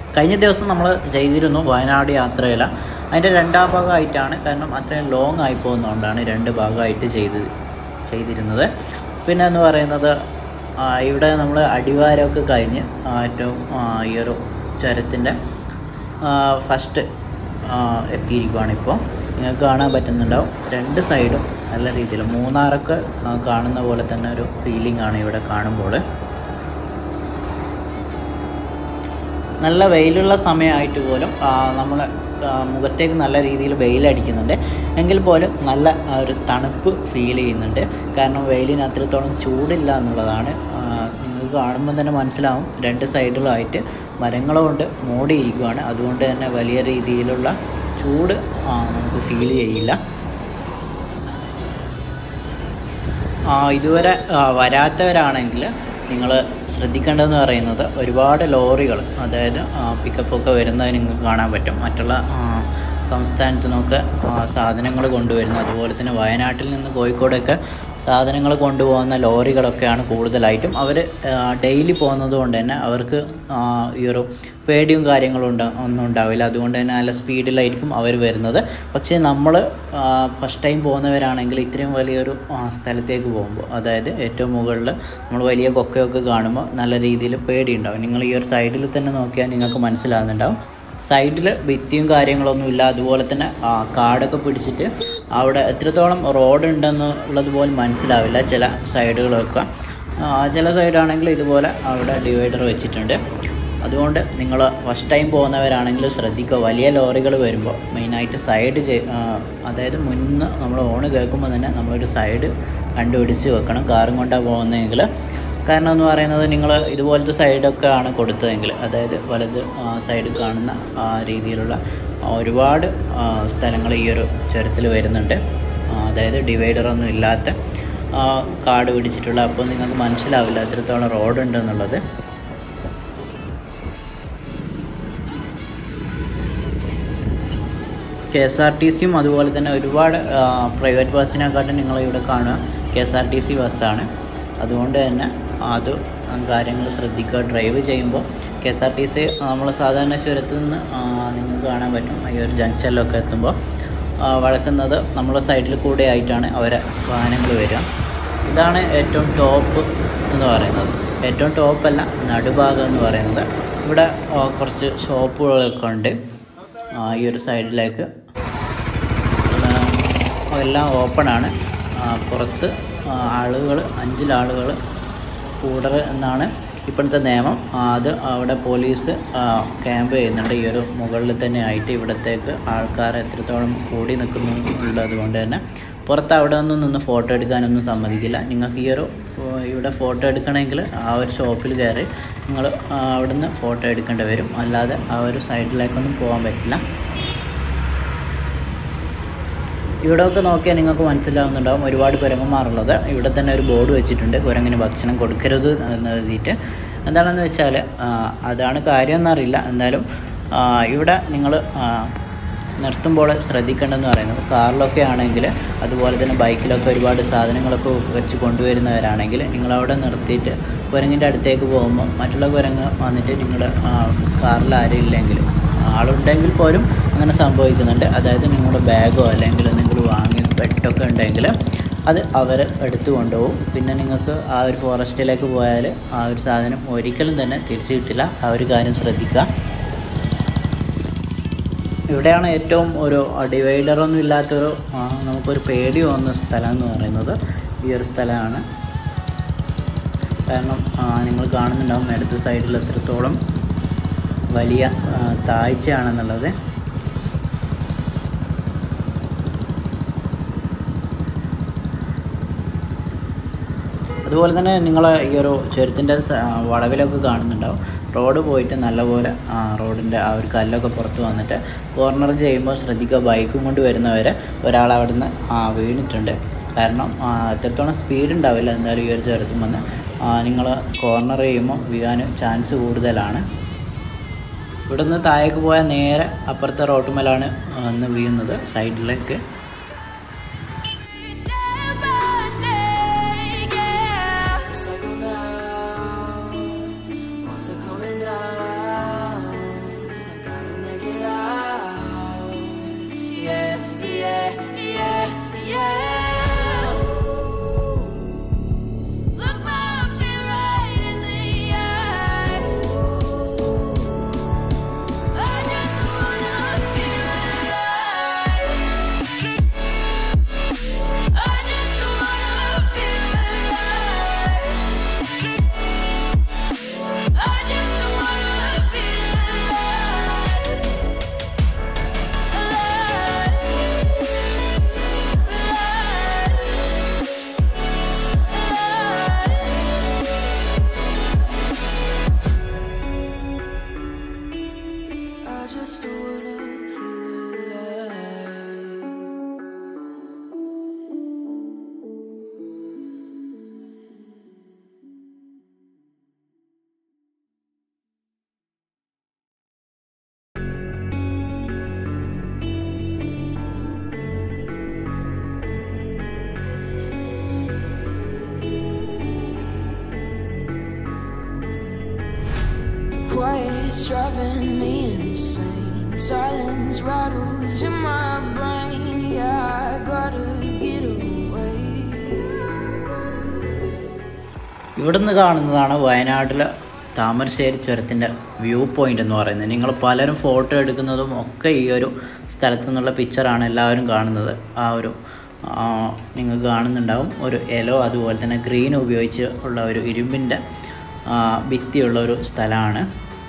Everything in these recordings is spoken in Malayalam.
കഴിഞ്ഞ ദിവസം നമ്മൾ ചെയ്തിരുന്നു വയനാട് യാത്രയിൽ. അതിൻ്റെ രണ്ടാം ഭാഗമായിട്ടാണ്, കാരണം അത്രയും ലോങ് ആയി പോകുന്നതുകൊണ്ടാണ് രണ്ട് ഭാഗമായിട്ട് ചെയ്തിരുന്നത്. പിന്നെ എന്ന് പറയുന്നത് ഇവിടെ നമ്മൾ അടിവാരമൊക്കെ കഴിഞ്ഞ് ഏറ്റവും ഈ ഒരു ചുരത്തിൻ്റെ ഫസ്റ്റ് എത്തിയിരിക്കുകയാണ്. ഇപ്പോൾ നിങ്ങൾക്ക് കാണാൻ പറ്റുന്നുണ്ടാവും, രണ്ട് സൈഡും നല്ല രീതിയിൽ മൂന്നാറൊക്കെ കാണുന്ന പോലെ തന്നെ ഒരു ഫീലിംഗ് ആണ് ഇവിടെ കാണുമ്പോൾ. നല്ല വെയിലുള്ള സമയമായിട്ട് പോലും നമ്മൾ മുഖത്തേക്ക് നല്ല രീതിയിൽ വെയിലടിക്കുന്നുണ്ട്. എങ്കിൽ പോലും നല്ല ഒരു തണുപ്പ് ഫീൽ ചെയ്യുന്നുണ്ട്. കാരണം വെയിലിന് അത്രത്തോളം ചൂടില്ല എന്നുള്ളതാണ്. നിങ്ങൾക്ക് കാണുമ്പോൾ തന്നെ മനസ്സിലാവും, രണ്ട് സൈഡിലായിട്ട് മരങ്ങളുകൊണ്ട് മൂടിയിരിക്കുകയാണ്. അതുകൊണ്ട് തന്നെ വലിയ രീതിയിലുള്ള ചൂട് നമുക്ക് ഫീൽ ചെയ്യില്ല. ഇതുവരെ വരാത്തവരാണെങ്കിൽ നിങ്ങൾ ശ്രദ്ധിക്കേണ്ടതെന്ന് പറയുന്നത്, ഒരുപാട് ലോറികൾ, അതായത് പിക്കപ്പൊക്കെ വരുന്നത് നിങ്ങൾക്ക് കാണാൻ പറ്റും. മറ്റുള്ള സംസ്ഥാനത്തു നിന്നൊക്കെ സാധനങ്ങൾ കൊണ്ടുവരുന്ന, അതുപോലെ തന്നെ വയനാട്ടിൽ നിന്ന് കോഴിക്കോടൊക്കെ സാധനങ്ങൾ കൊണ്ടുപോകുന്ന ലോറികളൊക്കെയാണ് കൂടുതലായിട്ടും. അവർ ഡെയിലി പോകുന്നത് കൊണ്ട് തന്നെ അവർക്ക് ഈ ഒരു പേടിയും കാര്യങ്ങളും ഒന്നും ഉണ്ടാവില്ല. അതുകൊണ്ട് തന്നെ നല്ല സ്പീഡിലായിരിക്കും അവർ വരുന്നത്. പക്ഷേ നമ്മൾ ഫസ്റ്റ് ടൈം പോകുന്നവരാണെങ്കിൽ ഇത്രയും വലിയൊരു സ്ഥലത്തേക്ക് പോകുമ്പോൾ, അതായത് ഏറ്റവും മുകളിൽ നമ്മൾ വലിയ കൊക്കയൊക്കെ കാണുമ്പോൾ നല്ല രീതിയിൽ പേടിയുണ്ടാവും. നിങ്ങൾ ഈ ഒരു സൈഡിൽ തന്നെ നോക്കിയാൽ നിങ്ങൾക്ക് മനസ്സിലാകുന്നുണ്ടാവും. സൈഡിൽ ഭിത്തിയും കാര്യങ്ങളൊന്നുമില്ല. അതുപോലെ തന്നെ കാടൊക്കെ പിടിച്ചിട്ട് അവിടെ എത്രത്തോളം റോഡ് ഉണ്ടെന്നുള്ളത് പോലും മനസ്സിലാവില്ല ചില സൈഡുകളൊക്കെ. ചില സൈഡാണെങ്കിൽ ഇതുപോലെ അവിടെ ഡിവൈഡർ വെച്ചിട്ടുണ്ട്. അതുകൊണ്ട് നിങ്ങൾ ഫസ്റ്റ് ടൈം പോകുന്നവരാണെങ്കിൽ ശ്രദ്ധിക്കുക, വലിയ ലോറികൾ വരുമ്പോൾ മെയിനായിട്ട് സൈഡ് അതായത് മുന്ന് നമ്മൾ ഓണ് കേൾക്കുമ്പോൾ തന്നെ നമ്മളൊരു സൈഡ് കണ്ടുപിടിച്ച് വെക്കണം, കാറും കൊണ്ടാണ് പോകുന്നതെങ്കിൽ. കാരണം എന്ന് പറയുന്നത്, നിങ്ങൾ ഇതുപോലത്തെ സൈഡൊക്കെ ആണ് കൊടുത്തതെങ്കിൽ, അതായത് വലത് സൈഡ് കാണുന്ന രീതിയിലുള്ള ഒരുപാട് സ്ഥലങ്ങൾ ഈ ഒരു ചുരത്തിൽ വരുന്നുണ്ട്. അതായത് ഡിവൈഡറൊന്നും ഇല്ലാത്ത കാട് പിടിച്ചിട്ടുള്ള. അപ്പോൾ നിങ്ങൾക്ക് മനസ്സിലാവില്ല എത്രത്തോളം റോഡുണ്ടെന്നുള്ളത്. KSRTCയും അതുപോലെ തന്നെ ഒരുപാട് പ്രൈവറ്റ് ബസ്സിനെക്കാട്ടും നിങ്ങളിവിടെ കാണുക KSRTC ബസ്സാണ്. അതുകൊണ്ട് തന്നെ അത് കാര്യങ്ങൾ ശ്രദ്ധിക്കുക. ഡ്രൈവ് ചെയ്യുമ്പോൾ KSRTC നമ്മൾ സാധാരണ ചുരത്തിൽ നിന്ന് നിങ്ങൾക്ക് കാണാൻ പറ്റും, ഈ ഒരു ജംഗ്ഷനിലൊക്കെ എത്തുമ്പോൾ വളക്കുന്നത് നമ്മുടെ സൈഡിൽ കൂടെ ആയിട്ടാണ് അവരെ വാഹനങ്ങൾ വരിക. ഇതാണ് ഏറ്റവും ടോപ്പ് എന്ന് പറയുന്നത്. ഏറ്റവും ടോപ്പല്ല, നടുഭാഗം എന്ന് പറയുന്നത്. ഇവിടെ കുറച്ച് ഷോപ്പുകളൊക്കെ ഉണ്ട്. ഈ ഒരു സൈഡിലേക്ക് എല്ലാം ഓപ്പണാണ്. പുറത്ത് ആളുകൾ 5 ആളുകൾ കൂടർ എന്നാണ് ഇപ്പോഴത്തെ നിയമം. അത് അവിടെ പോലീസ് ക്യാമ്പ് ചെയ്യുന്നുണ്ട്. ഈ ഒരു മുകളിൽ തന്നെ ആയിട്ട് ഇവിടത്തേക്ക് ആൾക്കാർ എത്രത്തോളം കൂടി നിൽക്കുന്നുള്ളത് കൊണ്ട് തന്നെ പുറത്ത് അവിടെ നിന്ന് ഫോട്ടോ എടുക്കാനൊന്നും സമ്മതിക്കില്ല. നിങ്ങൾക്ക് ഇവിടെ ഫോട്ടോ എടുക്കണമെങ്കിൽ ആ ഒരു ഷോപ്പിൽ കയറി നിങ്ങൾ അവിടെ നിന്ന് ഫോട്ടോ എടുക്കേണ്ടി വരും. അല്ലാതെ ആ ഒരു സൈഡിലേക്കൊന്നും പോകാൻ പറ്റില്ല. ഇവിടെയൊക്കെ നോക്കിയാൽ നിങ്ങൾക്ക് മനസ്സിലാവുന്നുണ്ടാവും, ഒരുപാട് കുരങ്ങന്മാരുള്ളത്. ഇവിടെ തന്നെ ഒരു ബോർഡ് വെച്ചിട്ടുണ്ട്, കുരങ്ങിന് ഭക്ഷണം കൊടുക്കരുത് എന്ന് എഴുതിയിട്ട്. എന്താണെന്ന് വെച്ചാൽ അതാണ് കാര്യം എന്നറിയില്ല. എന്തായാലും ഇവിടെ നിങ്ങൾ നിർത്തുമ്പോൾ ശ്രദ്ധിക്കേണ്ടതെന്ന് പറയുന്നത്, കാറിലൊക്കെ ആണെങ്കിൽ അതുപോലെ തന്നെ ബൈക്കിലൊക്കെ ഒരുപാട് സാധനങ്ങളൊക്കെ വെച്ച് കൊണ്ടുവരുന്നവരാണെങ്കിൽ നിങ്ങളവിടെ നിർത്തിയിട്ട് കുരങ്ങിൻ്റെ അടുത്തേക്ക് പോകുമ്പോൾ മറ്റുള്ള കുരങ്ങ് വന്നിട്ട് നിങ്ങളുടെ കാറിൽ ആരും ഇല്ലെങ്കിലും, ആളുണ്ടെങ്കിൽ പോലും അങ്ങനെ സംഭവിക്കുന്നുണ്ട്. അതായത് നിങ്ങളുടെ ബാഗോ അല്ലെങ്കിൽ നിങ്ങൾ വാങ്ങിയ പെട്ടൊക്കെ ഉണ്ടെങ്കിൽ അത് അവർ എടുത്തു കൊണ്ടുപോകും. പിന്നെ നിങ്ങൾക്ക് ആ ഒരു ഫോറസ്റ്റിലേക്ക് പോയാൽ ആ ഒരു സാധനം ഒരിക്കലും തന്നെ തിരിച്ചു കിട്ടില്ല. ആ ഒരു കാര്യം ശ്രദ്ധിക്കുക. ഇവിടെയാണ് ഏറ്റവും ഒരു ഡിവൈഡറൊന്നും ഇല്ലാത്തൊരു നമുക്കൊരു പേടി തോന്നുന്ന സ്ഥലം എന്ന് പറയുന്നത് ഈ ഒരു സ്ഥലമാണ്. കാരണം നിങ്ങൾ കാണുന്നുണ്ടാവും ഇടത് സൈഡിൽ എത്രത്തോളം വലിയ താഴ്ചയാണെന്നുള്ളത്. അതുപോലെ തന്നെ നിങ്ങൾ ഈ ഒരു ചുരത്തിൻ്റെ വളവിലൊക്കെ കാണുന്നുണ്ടാവും, റോഡ് പോയിട്ട് നല്ലപോലെ റോഡിൻ്റെ ആ ഒരു കല്ലൊക്കെ പുറത്ത് വന്നിട്ട് കോർണർ ചെയ്യുമ്പോൾ ശ്രദ്ധിക്കുക. ബൈക്കും കൊണ്ട് വരുന്നവർ ഒരാൾ അവിടെ നിന്ന് വീണിട്ടുണ്ട്. കാരണം എത്രത്തോളം സ്പീഡ് ഉണ്ടാവില്ല, എന്തായാലും ഈ ഒരു ചുരത്തും വന്ന് നിങ്ങൾ കോർണർ ചെയ്യുമ്പോൾ വീഴാൻ ചാൻസ് കൂടുതലാണ്. ഇവിടെ നിന്ന് താഴേക്ക് പോയാൽ നേരെ അപ്പുറത്തെ റോട്ടുമേലാണ് വന്ന് വീഴുന്നത്, സൈഡിലേക്ക്. Silence rattles in my brain. Yeah, I gotta get away. ഇവിടുന്ന് കാണുന്നതാണ് വയനാട്ടിലെ താമരശ്ശേരി ചുരത്തിൻ്റെ വ്യൂ പോയിൻ്റ് എന്ന് പറയുന്നത്. നിങ്ങൾ പലരും ഫോട്ടോ എടുക്കുന്നതും ഒക്കെ ഈ ഒരു സ്ഥലത്തു നിന്നുള്ള പിക്ചറാണ് എല്ലാവരും കാണുന്നത്. ആ ഒരു നിങ്ങൾക്ക് കാണുന്നുണ്ടാവും ഒരു യെല്ലോ അതുപോലെ തന്നെ ഗ്രീൻ ഉപയോഗിച്ച് ഉള്ള ഒരു ഇരുമ്പിൻ്റെ ഭിത്തിയുള്ള ഒരു സ്ഥലമാണ്.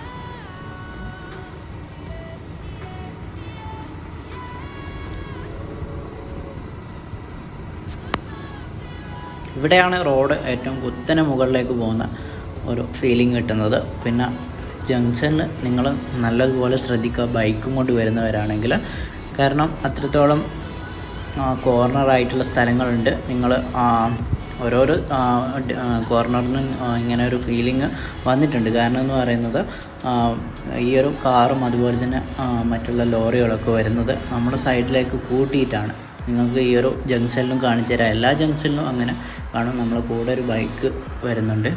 ഇവിടെയാണ് റോഡ് ഏറ്റവും കുത്തനെ മുകളിലേക്ക് പോകുന്ന ഒരു ഫീലിംഗ് കിട്ടുന്നത്. പിന്നെ ജംഗ്ഷനിൽ നിങ്ങൾ നല്ലതുപോലെ ശ്രദ്ധിക്കുക ബൈക്കും കൊണ്ട് വരുന്നവരാണെങ്കിൽ, കാരണം അത്രത്തോളം കോർണറായിട്ടുള്ള സ്ഥലങ്ങളുണ്ട്. നിങ്ങൾ ഓരോരോ കോർണറിനും ഇങ്ങനെ ഒരു ഫീലിംഗ് വന്നിട്ടുണ്ട്. കാരണം എന്ന് പറയുന്നത് ഈ ഒരു കാറും അതുപോലെ തന്നെ മറ്റുള്ള ലോറികളൊക്കെ വരുന്നത് നമ്മുടെ സൈഡിലേക്ക് കൂട്ടിയിട്ടാണ്. നിങ്ങൾക്ക് ഈ ഒരു ജംഗ്ഷനിലും കാണിച്ചു തരാം. എല്ലാ ജംഗ്ഷനിലും അങ്ങനെ കാണും. നമ്മളെ കൂടെ ഒരു ബൈക്ക് വരുന്നുണ്ട്.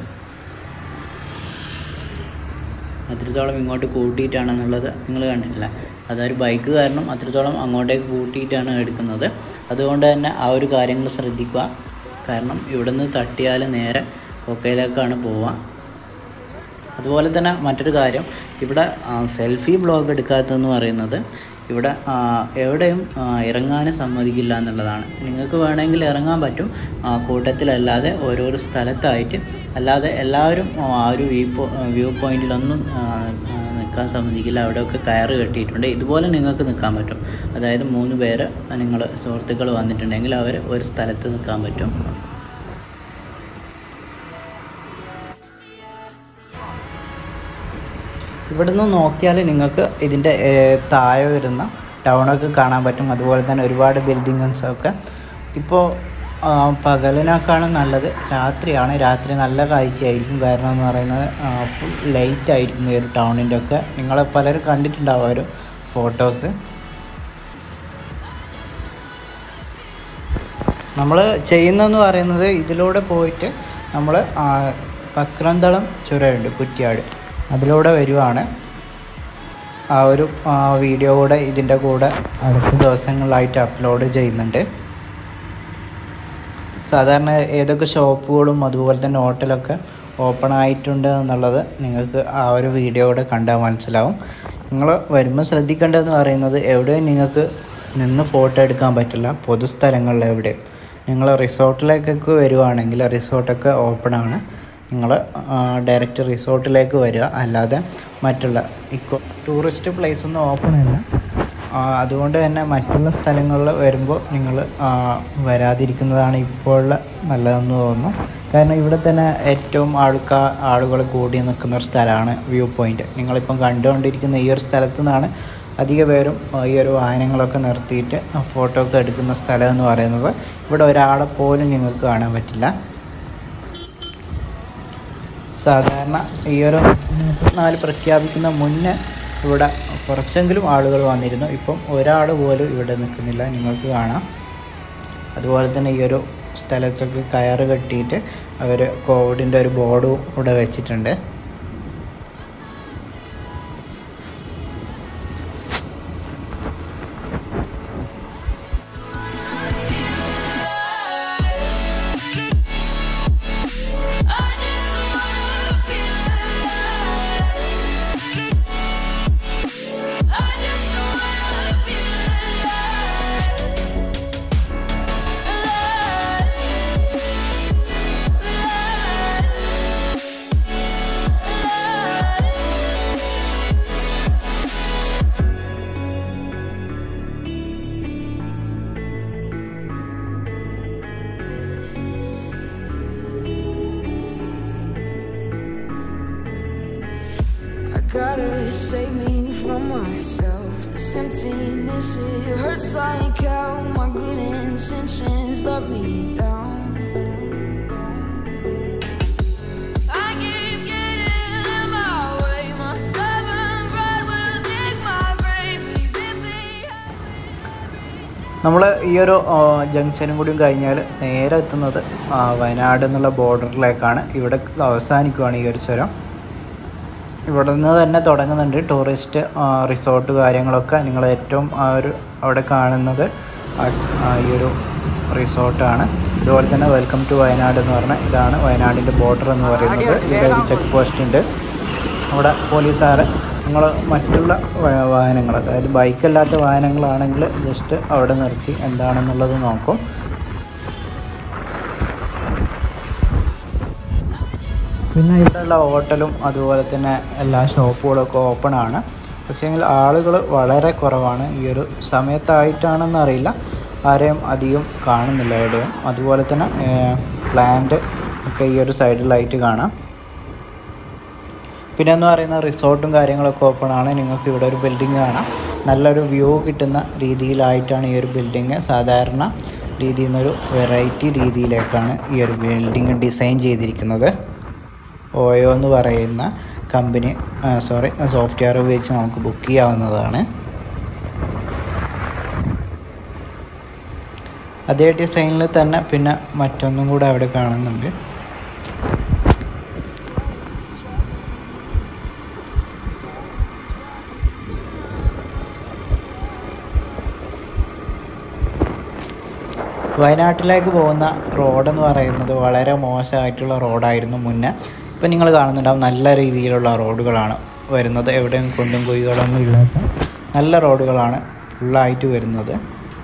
അത്രത്തോളം ഇങ്ങോട്ട് കൂട്ടിയിട്ടാണെന്നുള്ളത് നിങ്ങൾ കണ്ടിട്ടില്ല. അതൊരു ബൈക്ക് കാരണം അത്രത്തോളം അങ്ങോട്ടേക്ക് കൂട്ടിയിട്ടാണ് എടുക്കുന്നത്. അതുകൊണ്ട് തന്നെ ആ ഒരു കാര്യങ്ങൾ ശ്രദ്ധിക്കുക. കാരണം ഇവിടെ നിന്ന് തട്ടിയാൽ നേരെ കൊക്കയിലേക്കാണ് പോവുക. അതുപോലെ തന്നെ മറ്റൊരു കാര്യം, ഇവിടെ സെൽഫി ബ്ലോഗ് എടുക്കാത്തതെന്ന് പറയുന്നത് ഇവിടെ എവിടെയും ഇറങ്ങാനും സമ്മതിക്കില്ല എന്നുള്ളതാണ്. നിങ്ങൾക്ക് വേണമെങ്കിൽ ഇറങ്ങാൻ പറ്റും, കൂട്ടത്തിലല്ലാതെ ഓരോരോ സ്ഥലത്തായിട്ട്. അല്ലാതെ എല്ലാവരും ആ ഒരു വ്യൂ പോയിൻറ്റിലൊന്നും നിൽക്കാൻ സമ്മതിക്കില്ല. അവിടെയൊക്കെ കയറ് കെട്ടിയിട്ടുണ്ട്. ഇതുപോലെ നിങ്ങൾക്ക് നിൽക്കാൻ പറ്റും. അതായത് 3 പേര് നിങ്ങൾ സുഹൃത്തുക്കൾ വന്നിട്ടുണ്ടെങ്കിൽ അവർ ഒരു സ്ഥലത്ത് നിൽക്കാൻ പറ്റും. ഇവിടുന്ന് നോക്കിയാൽ നിങ്ങൾക്ക് ഇതിൻ്റെ താഴെ വരുന്ന ടൗണൊക്കെ കാണാൻ പറ്റും. അതുപോലെ തന്നെ ഒരുപാട് ബിൽഡിങ്സൊക്കെ. ഇപ്പോൾ പകലിനേക്കാളും നല്ലത് രാത്രിയാണ്. രാത്രി നല്ല കാഴ്ചയായിരിക്കും. കാരണം എന്ന് പറയുന്നത് ഫുൾ ലൈറ്റ് ആയിരിക്കും ഈ ഒരു ടൗണിൻ്റെ ഒക്കെ. നിങ്ങൾ പലരും കണ്ടിട്ടുണ്ടാവും ഒരു ഫോട്ടോസ്. നമ്മൾ ചെയ്യുന്നതെന്ന് പറയുന്നത് ഇതിലൂടെ പോയിട്ട് നമ്മൾ പക്രന്തളം ചുരമുണ്ട് കുറ്റ്യാട്, അതിലൂടെ വരുവാണ്. ആ ഒരു വീഡിയോ കൂടെ ഇതിൻ്റെ കൂടെ അടുത്ത ദിവസങ്ങളിലായിട്ട് അപ്ലോഡ് ചെയ്യുന്നുണ്ട്. സാധാരണ ഏതൊക്കെ ഷോപ്പുകളും അതുപോലെ തന്നെ ഹോട്ടലൊക്കെ ഓപ്പൺ ആയിട്ടുണ്ട് എന്നുള്ളത് നിങ്ങൾക്ക് ആ ഒരു വീഡിയോ കൂടെ കണ്ടാൽ മനസ്സിലാവും. നിങ്ങൾ വരുമ്പോൾ ശ്രദ്ധിക്കേണ്ടതെന്ന് പറയുന്നത് എവിടെയും നിങ്ങൾക്ക് നിന്ന് ഫോട്ടോ എടുക്കാൻ പറ്റില്ല. പൊതുസ്ഥലങ്ങളിൽ എവിടെയും നിങ്ങൾ റിസോർട്ടിലേക്കൊക്കെ വരുവാണെങ്കിൽ റിസോർട്ടൊക്കെ ഓപ്പണാണ്. നിങ്ങൾ ഡയറക്റ്റ് റിസോർട്ടിലേക്ക് വരിക. അല്ലാതെ മറ്റുള്ള ടൂറിസ്റ്റ് പ്ലേസൊന്നും ഓപ്പൺ അല്ല. അതുകൊണ്ട് തന്നെ മറ്റുള്ള സ്ഥലങ്ങളിൽ വരുമ്പോൾ നിങ്ങൾ വരാതിരിക്കുന്നതാണ് ഇപ്പോഴുള്ള നല്ലതെന്ന് തോന്നുന്നു. കാരണം ഇവിടെ തന്നെ ഏറ്റവും ആളുകൾ കൂടി നിൽക്കുന്ന ഒരു സ്ഥലമാണ് വ്യൂ പോയിൻ്റ്. നിങ്ങളിപ്പം കണ്ടുകൊണ്ടിരിക്കുന്ന ഈ ഒരു സ്ഥലത്തു നിന്നാണ് അധിക പേരും ഈ ഒരു വാഹനങ്ങളൊക്കെ നിർത്തിയിട്ട് ഫോട്ടോ ഒക്കെ എടുക്കുന്ന സ്ഥലം എന്ന് പറയുന്നത്. ഇവിടെ ഒരാളെ പോലും നിങ്ങൾക്ക് കാണാൻ പറ്റില്ല. സാധാരണ ഈ ഒരു 4 പ്രഖ്യാപിക്കുന്ന മുന്നേ ഇവിടെ കുറച്ചെങ്കിലും ആളുകൾ വന്നിരുന്നു. ഇപ്പം ഒരാൾ പോലും ഇവിടെ നിൽക്കുന്നില്ല, നിങ്ങൾക്ക് കാണാം. അതുപോലെ തന്നെ ഈ ഒരു സ്ഥലത്തൊക്കെ കയറ് കെട്ടിയിട്ട് അവർ കോവിഡിൻ്റെ ഒരു ബോർഡും ഇവിടെ വെച്ചിട്ടുണ്ട്. Gotta save me from myself. This emptiness, it hurts like hell. My good intentions let me down. I keep getting in my way. My stubborn pride will dig my grave. Please let me. നമ്മൾ ഈ ഒരു ജംഗ്ഷനും കൂടി കഴിഞ്ഞാൽ നേരെ എത്തുന്നത് വയനാട് എന്നുള്ള ബോർഡറിലേക്കാണ്. ഇവിടെ അവസാനിക്കുകയാണ് ഈ ഒരു ചുരം. ഇവിടെ നിന്ന് തന്നെ തുടങ്ങുന്നുണ്ട് ടൂറിസ്റ്റ് റിസോർട്ട് കാര്യങ്ങളൊക്കെ. നിങ്ങൾ ഏറ്റവും അവിടെ കാണുന്നത് ഈ ഒരു റിസോർട്ടാണ്. അതുപോലെ തന്നെ വെൽക്കം ടു വയനാട് എന്ന് പറഞ്ഞാൽ ഇതാണ് വയനാടിൻ്റെ ബോർഡർ എന്ന് പറയുന്നത്. ഇവിടെ ഒരു ചെക്ക് പോസ്റ്റ് ഉണ്ട്. അവിടെ പോലീസുകാരെ നിങ്ങൾ മറ്റുള്ള വാഹനങ്ങൾ, അതായത് ബൈക്കല്ലാത്ത വാഹനങ്ങളാണെങ്കിൽ ജസ്റ്റ് അവിടെ നിർത്തി എന്താണെന്നുള്ളത് നോക്കും. പിന്നെ ഇവിടെയുള്ള ഹോട്ടലും അതുപോലെ തന്നെ എല്ലാ ഷോപ്പുകളൊക്കെ ഓപ്പൺ ആണ്. പക്ഷേങ്കിൽ ആളുകൾ വളരെ കുറവാണ്. ഈ ഒരു സമയത്തായിട്ടാണെന്ന് അറിയില്ല, ആരെയും അധികം കാണുന്നില്ല എവിടെയും. അതുപോലെ തന്നെ പ്ലാന്റ് ഒക്കെ ഈ ഒരു സൈഡിലായിട്ട് കാണാം. പിന്നെ എന്ന് പറയുന്ന റിസോർട്ടും കാര്യങ്ങളൊക്കെ ഓപ്പൺ ആണ്. നിങ്ങൾക്ക് ഇവിടെ ഒരു ബിൽഡിംഗ് കാണാം. നല്ലൊരു വ്യൂ കിട്ടുന്ന രീതിയിലായിട്ടാണ് ഈ ഒരു ബിൽഡിങ് സാധാരണ രീതിയിൽ നിന്നൊരു വെറൈറ്റി രീതിയിലേക്കാണ് ഈ ഒരു ബിൽഡിങ് ഡിസൈൻ ചെയ്തിരിക്കുന്നത്. ഓയോ എന്ന് പറയുന്ന കമ്പനി സോഫ്റ്റ്വെയർ ഉപയോഗിച്ച് നമുക്ക് ബുക്ക് ചെയ്യാവുന്നതാണ്. അതേ ഡിസൈനിൽ തന്നെ പിന്നെ മറ്റൊന്നും കൂടെ അവിടെ കാണുന്നുണ്ട്. വയനാട്ടിലേക്ക് പോകുന്ന റോഡെന്ന് പറയുന്നത് വളരെ മോശമായിട്ടുള്ള റോഡായിരുന്നു മുന്നേ. ഇപ്പം നിങ്ങൾ കാണുന്നുണ്ടാവും നല്ല രീതിയിലുള്ള റോഡുകളാണ് വരുന്നത്. എവിടെയും കുണ്ടും കുഴികളൊന്നും ഇല്ലാത്ത നല്ല റോഡുകളാണ് ഫുള്ളായിട്ട് വരുന്നത്.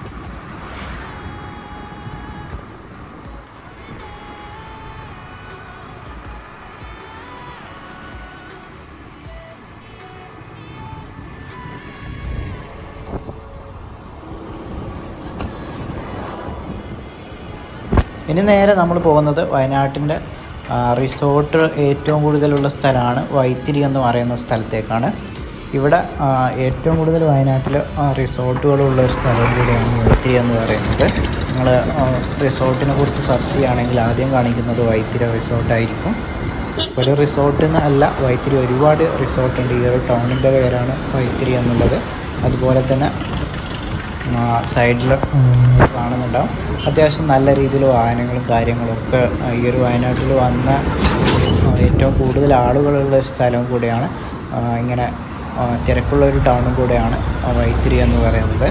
ഇനി നേരെ നമ്മൾ പോകുന്നത് വയനാട്ടിൻ്റെ റിസോർട്ട് ഏറ്റവും കൂടുതലുള്ള സ്ഥലമാണ് വൈത്തിരി എന്ന് പറയുന്ന സ്ഥലത്തേക്കാണ്. ഇവിടെ ഏറ്റവും കൂടുതൽ വയനാട്ടിൽ റിസോർട്ടുകളുള്ള ഒരു സ്ഥലം കൂടിയാണ് വൈത്തിരി എന്ന് പറയുന്നത്. നിങ്ങൾ റിസോർട്ടിനെ കുറിച്ച് സെർച്ച് ചെയ്യുകയാണെങ്കിൽ ആദ്യം കാണിക്കുന്നത് വൈത്തിരി റിസോർട്ടായിരിക്കും. ഒരു റിസോർട്ടിന് അല്ല, വൈത്തിരി ഒരുപാട് റിസോർട്ടുണ്ട്. ഈ ഒരു ടൗണിൻ്റെ പേരാണ് വൈത്തിരി എന്നുള്ളത്. അതുപോലെ തന്നെ സൈഡിൽ കാണുന്നുണ്ടാവും. അത്യാവശ്യം നല്ല രീതിയിൽ വാഹനങ്ങളും കാര്യങ്ങളൊക്കെ ഈ ഒരു വയനാട്ടിൽ വന്ന ഏറ്റവും കൂടുതൽ ആളുകളുള്ള സ്ഥലവും കൂടെയാണ്. ഇങ്ങനെ തിരക്കുള്ള ഒരു ടൗണും കൂടെയാണ് വൈത്തിരി എന്ന് പറയുന്നത്.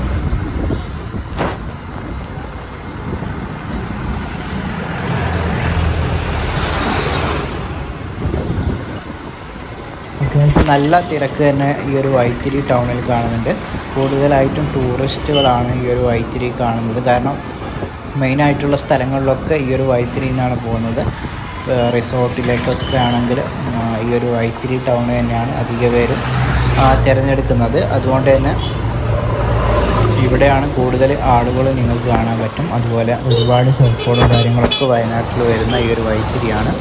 നല്ല തിരക്ക് തന്നെ ഈ ഒരു വൈത്തിരി ടൗണിൽ കാണുന്നുണ്ട്. കൂടുതലായിട്ടും ടൂറിസ്റ്റുകളാണ് ഈ ഒരു വൈത്തിരി കാണുന്നത്. കാരണം മെയിനായിട്ടുള്ള സ്ഥലങ്ങളിലൊക്കെ ഈ ഒരു വൈത്തിരിയിൽ നിന്നാണ് പോകുന്നത്. റിസോർട്ടിലേക്കൊക്കെ ആണെങ്കിൽ ഈ ഒരു വൈത്തിരി ടൗൺ തന്നെയാണ് അധിക പേരും തിരഞ്ഞെടുക്കുന്നത്. അതുകൊണ്ട് തന്നെ ഇവിടെയാണ് കൂടുതൽ ആളുകൾ നിങ്ങൾക്ക് കാണാൻ പറ്റും. അതുപോലെ ഒരുപാട് ഷോപ്പുകളും കാര്യങ്ങളൊക്കെ വയനാട്ടിൽ വരുന്ന ഈ ഒരു വൈത്തിരിയാണ്.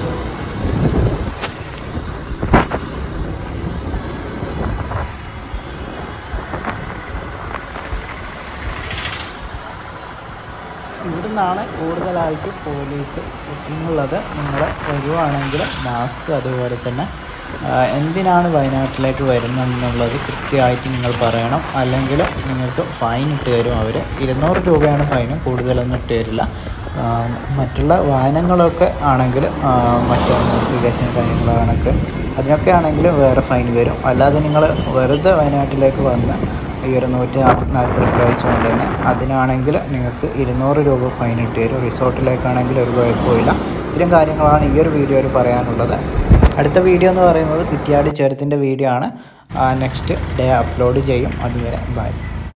ഇവിടുന്നാണ് കൂടുതലായിട്ട് പോലീസ് ചെക്കിംഗ് ഉള്ളത്. നിങ്ങൾ വരുവാണെങ്കിൽ മാസ്ക് അതുപോലെ തന്നെ എന്തിനാണ് വയനാട്ടിലേക്ക് വരുന്നതെന്നുള്ളത് കൃത്യമായിട്ട് നിങ്ങൾ പറയണം. അല്ലെങ്കിൽ നിങ്ങൾക്ക് ഫൈൻ ഇട്ട് തരും അവർ. 200 രൂപയാണ് ഫൈന്, കൂടുതലൊന്നും ഇട്ട് തരില്ല. മറ്റുള്ള വാഹനങ്ങളൊക്കെ ആണെങ്കിൽ മറ്റു നോട്ടിഫിക്കേഷൻ കാര്യങ്ങളാണൊക്കെ അതിനൊക്കെ ആണെങ്കിൽ വേറെ ഫൈൻ വരും. അല്ലാതെ നിങ്ങൾ വെറുതെ വയനാട്ടിലേക്ക് വന്ന് ഈ ഒരു 140 രൂപ വെച്ചുകൊണ്ട് തന്നെ അതിനാണെങ്കിൽ നിങ്ങൾക്ക് 200 രൂപ ഫൈൻ ഇട്ട് തരും. റിസോർട്ടിലേക്കാണെങ്കിൽ ഒരു കുഴപ്പമില്ല. ഇത്തരം കാര്യങ്ങളാണ് ഈ ഒരു വീഡിയോയിൽ പറയാനുള്ളത്. അടുത്ത വീഡിയോ എന്ന് പറയുന്നത് കുറ്റിയാടി ചുരത്തിൻ്റെ വീഡിയോ ആണ്. നെക്സ്റ്റ് ഡേ അപ്ലോഡ് ചെയ്യും. അതുവരെ ബൈ.